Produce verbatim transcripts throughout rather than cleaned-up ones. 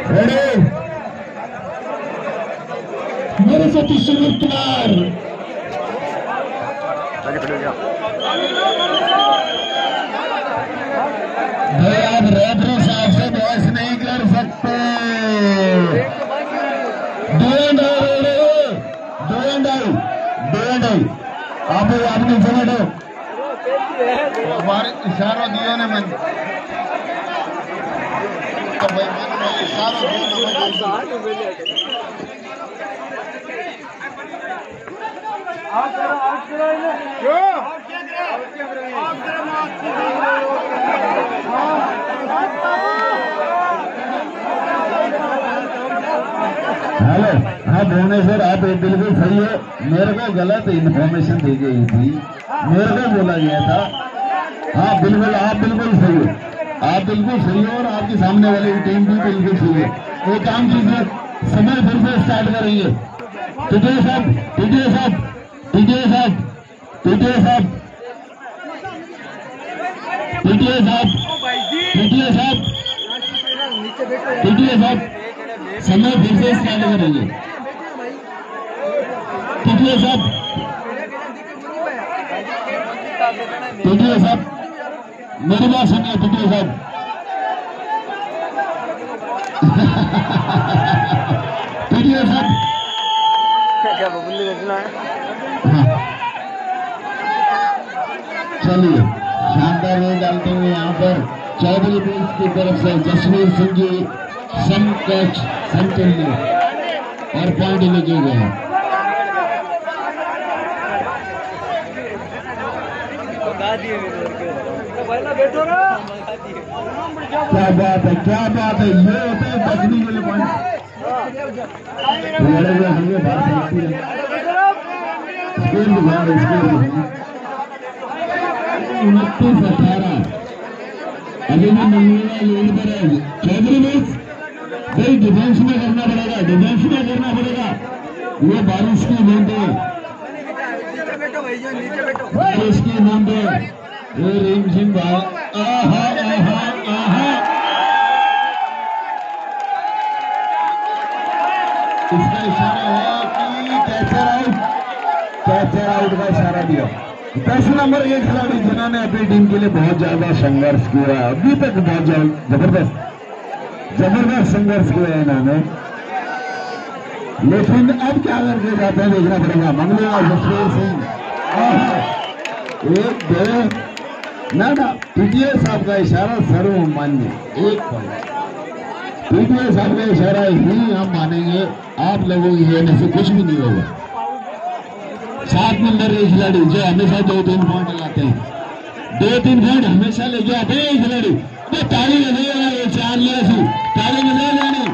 Ready मेरे साथी सुमित कुमार भाई आप रेफरी साहब से बहस नहीं कर सकते। दो एंड दो एंड आई दो एंड आई आप आपने समझो हमारे इशारा दिया ना मैंने तो भाई मैंने इशारा हेलो हाँ भुवनेश्वर आप बिल्कुल सही हो। मेरे को गलत इन्फॉर्मेशन दी गई थी, मेरे को बोला गया था। हाँ बिल्कुल आप बिल्कुल सही हो, आप बिल्कुल सही हो और आपके सामने वाली टीम भी बिल्कुल सही है। वो काम कीजिए, समय फिर से स्टार्ट करेंगे। टीटीए साहब टीटीए साहब टीटीए साहब टीटीए साहब टीटीए साहब टीटीए साहब टीटीए साहब समय फिर से स्टार्ट करेंगे। टीटीए साहब टीटीए साहब मेरी बात सुनिए। टीटीए साहब टीटीए साहब चलिए शानदार गोल डालते हुए यहाँ पर चौधरी बोल्स की तरफ से जसवीर सिंह जी सम कैच समतुल्य और पॉइंट लेके गए। क्या बात है, क्या बात है, ये होता है बचने के लिए पॉइंट। उनतीस अठारह अभी भी मंगलूना लीड पर है। चौधरी बोल्स भाई डिफेंस में करना पड़ेगा, डिफेंस में करना पड़ेगा। ये बारिश की बूंद है, बारिश की बूंद है। ये रिम झिम आहा आहा आहा इसका इशारा है कि कैचर आउट, कैचर आउट का इशारा दिया। दस नंबर एक खिलाड़ी जिन्होंने अपनी टीम के लिए बहुत ज्यादा संघर्ष किया है, अभी तक बहुत जबरदस्त जबरदस्त संघर्ष किया है इन्होंने, लेकिन अब क्या करके जाते हैं देखना पड़ेगा। मंगलूना जसवीर सिंह एक दो ना ना टीटीए साहब का इशारा सर्वमान्य एक पॉइंट। टीटीए साहब का इशारा ही हम मानेंगे, आप लोगों की कहने से कुछ भी नहीं होगा। सात नंबर के खिलाड़ी जो हमेशा दो तीन पॉइंट लाते हैं, दो तीन पॉइंट हमेशा लेके आते हैं खिलाड़ी। तो ताली बजाएगा, ये चार ले ऐसी ताली बजा लेनी,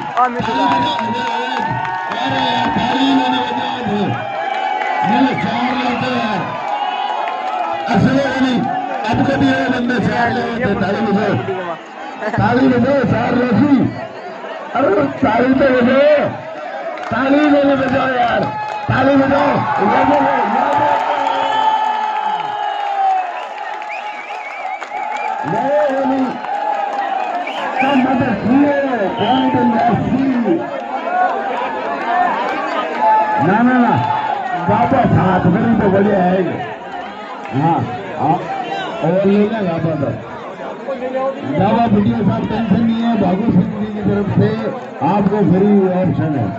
अरे यार ताली मैंने बजाए थे, मैंने चार लेते हैं असली नहीं। अब कभी ये बंदे चार ले थे, ताली बजाओ ताली बजाओ चार लेसी। अरे ताली तो बजाओ, ताली मैंने बजाओ यार, ताली बजाओ। ना ना ना वापस हाथ करी तो बढ़िया है। हाँ और ले लें वापस दावा वीडियो साहब टेंशन नहीं है, भागू सिंह जी की तरफ से आपको फ्री ऑप्शन है।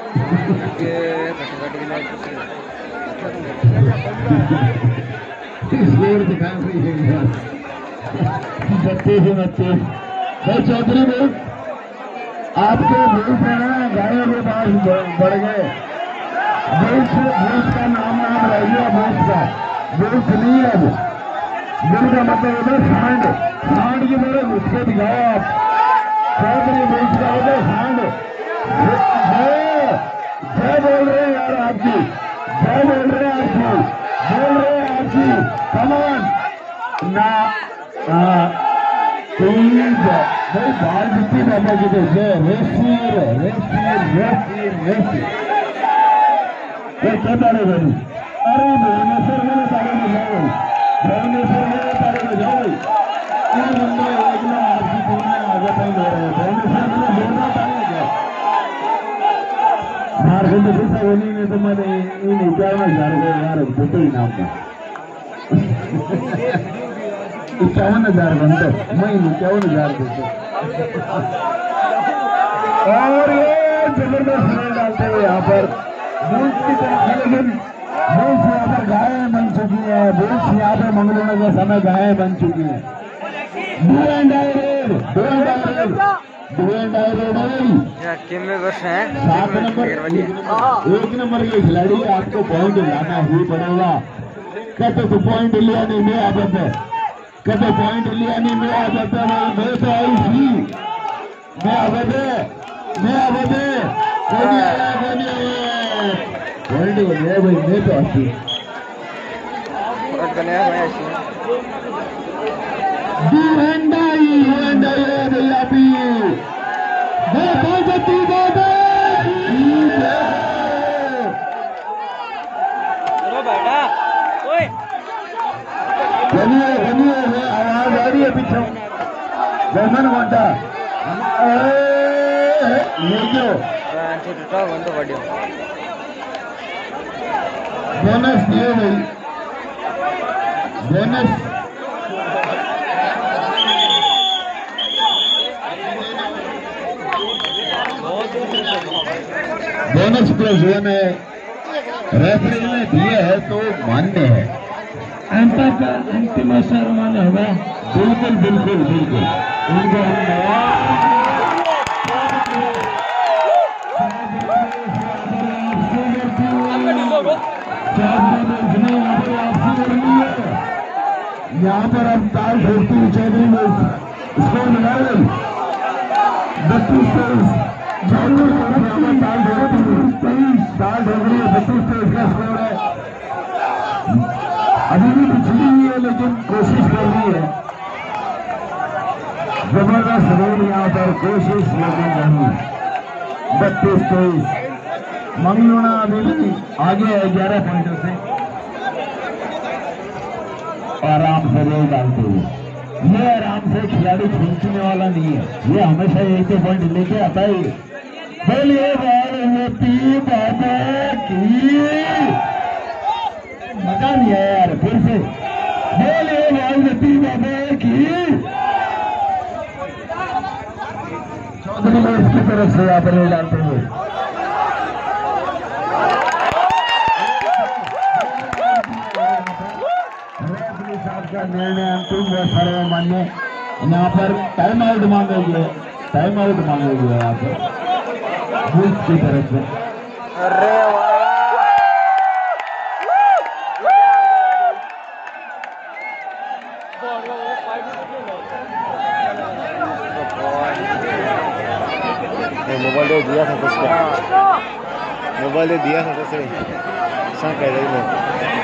दिखा बच्चे से बच्चे भाई चौधरी बोल्स आपके बोल्स है ना गायों के पास बढ़ गए। बोल्स बोल्स का नाम नाम रह गया, बोल्स का बोल्स नहीं है। अब बोल का मतलब होता है सांड, सांड की तरह उसको दिखाओ आप। चौधरी बोल्स का होता है सांड। जय बोल रहे हैं यार आपकी, जय बोल रहे हैं आपकी, बोल रहे हैं आपकी कमान ना प्लीज भाई बाल बिट्टी बाबा की तो जय रेसीर रेसीर रेसीर रेसीर ये क्या तारे बनी। अरे भुवनेश्वर में तारे बजाओ, भुवनेश्वर में तारे बजाओ। ये बंदे एक ना आपकी टीम में आगे तक ले रहे हैं, भुवनेश्वर में जोरदार तारे बजाओ। धोनी ने तो मैंने इन इक्यावन हजार को यार फोटो इनाम का इक्यावन हजार घंटे मैं इक्यावन हजार देते और ये जबरदस्त रन डालते हुए यहाँ पर बुल्स की तरफ, लेकिन बुल्स यहाँ पर गायें बन चुकी है। बुल्स यहाँ पर मंगलूना के समय गायें बन चुकी है। Do and die raid, do and die raid, do and die raid team में बस है सात नंबर एक नंबर के खिलाड़ी आपको पॉइंट लाना ही पड़ेगा। कत तो पॉइंट लिया नहीं मैं आप कत पॉइंट लिया नहीं मैं आप मैं तो आई थी मैं आवे मैं आवे कोई नहीं आया कोई नहीं आया पॉइंट को लिया भाई मैं तो आती do and die do and die raid भैया भी मैं पहुंचती बात बेटा ओए बनिए बनिए आवाज आ रही है पीछे जैसन घंटा ये जो बोनस दिए भाई बोनस बोनस प्लस वन है रेफरी ने दिए है तो मान्य है। अंतर का अंतिम असर मान्य होगा। बिल्कुल बिल्कुल बिल्कुल उनको यहाँ पर अब ताल ठोकती चौधरी में इसको मिला बत्तीस तेईस ताल ठोकती तेईस ताल ठोकरी बत्तीस तेईस का स्कोर है। अभी भी पिछली हुई है लेकिन कोशिश कर रही है जबरदस्त रोल यहाँ पर कोशिश लेकिन नहीं। बत्तीस तेईस मंगलूना अभी भी आगे है ग्यारह पॉइंटों से आराम से रोल डालते हुए। ये आराम से खिलाड़ी खींचने वाला नहीं है, ये हमेशा एक दो पॉइंट लेके आता है। बोलिए बाल होती बाबा की मजा नहीं आया यार फिर से बोलिए बाल होती बाबा की चौधरी को इसकी तरफ से यहाँ पर रोल डालते हुए का निर्णय अंतिम व सर्वमान्य। यहाँ पर टाइम आउट मांगेगी टाइम आउट मांगेगी यहाँ पर बुल्स की तरफ से। अरे मोबाइल दे दिया था तो मोबाइल दे दिया था तो कह रही